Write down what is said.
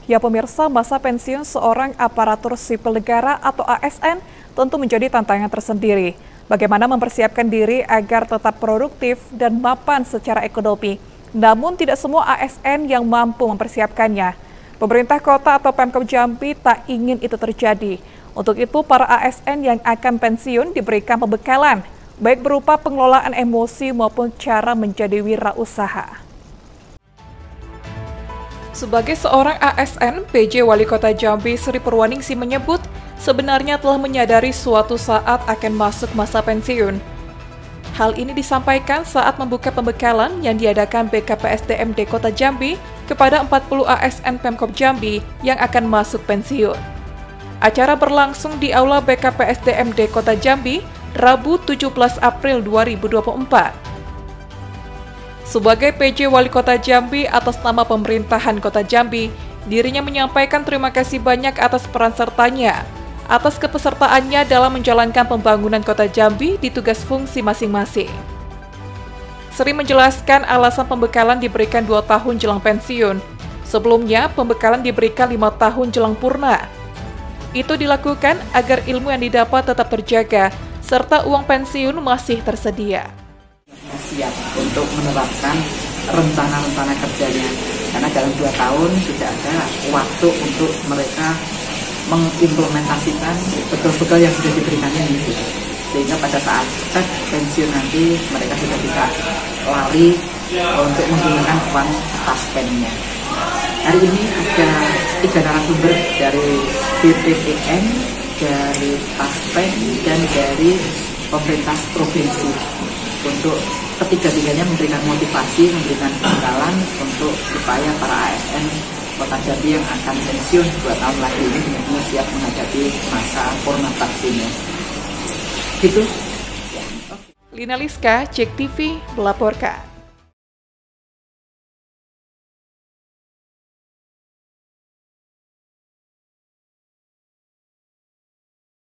Ya pemirsa, masa pensiun seorang aparatur sipil negara atau ASN tentu menjadi tantangan tersendiri. Bagaimana mempersiapkan diri agar tetap produktif dan mapan secara ekonomi. Namun tidak semua ASN yang mampu mempersiapkannya. Pemerintah kota atau Pemkab Jambi tak ingin itu terjadi. Untuk itu para ASN yang akan pensiun diberikan pembekalan, baik berupa pengelolaan emosi maupun cara menjadi wirausaha. Sebagai seorang ASN, PJ Wali Kota Jambi Sri Purwaningsi menyebut sebenarnya telah menyadari suatu saat akan masuk masa pensiun. Hal ini disampaikan saat membuka pembekalan yang diadakan BKPSDMD Kota Jambi kepada 40 ASN Pemkab Jambi yang akan masuk pensiun. Acara berlangsung di Aula BKPSDMD Kota Jambi, Rabu 17 April 2024. Sebagai PJ Wali Kota Jambi atas nama pemerintahan Kota Jambi, dirinya menyampaikan terima kasih banyak atas peran sertanya, atas kepesertaannya dalam menjalankan pembangunan Kota Jambi di tugas fungsi masing-masing. Sri menjelaskan alasan pembekalan diberikan 2 tahun jelang pensiun. Sebelumnya, pembekalan diberikan 5 tahun jelang purna. Itu dilakukan agar ilmu yang didapat tetap terjaga, serta uang pensiun masih tersedia. Siap untuk menerapkan rencana-rencana kerjanya, karena dalam 2 tahun sudah ada waktu untuk mereka mengimplementasikan bekal-bekal yang sudah diberikannya itu, sehingga pada saat pensiun nanti mereka sudah bisa lari untuk menggunakan uang taspennya. Hari ini ada 3 narasumber dari BPPN, dari taspen, dan dari pemerintah provinsi. Untuk ketiga-tiganya memberikan motivasi, memberikan pembekalan untuk supaya para ASN Kota Jambi yang akan pensiun 2 tahun lagi ini benar-benar siap menghadapi masa purna baktinya. Gitu. Lina Liska, JEK TV melaporkan.